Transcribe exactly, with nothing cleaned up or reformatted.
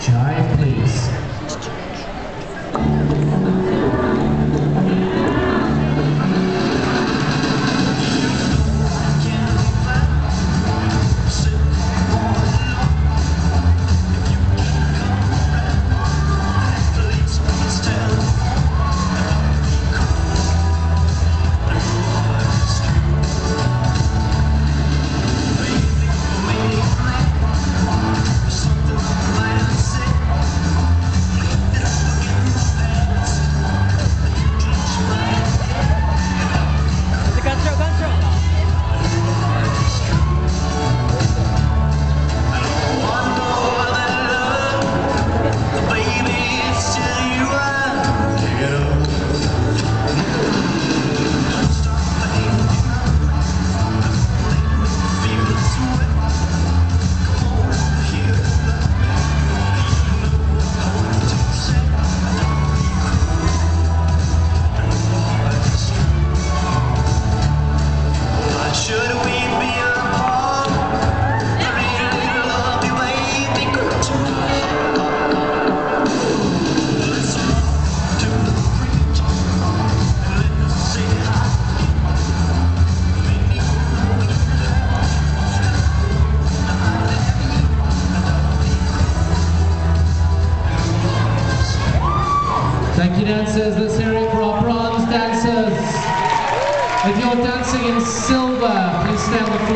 Jive, please. Thank you, dancers. Let's hear it for our bronze dancers. If you're dancing in silver, please stand with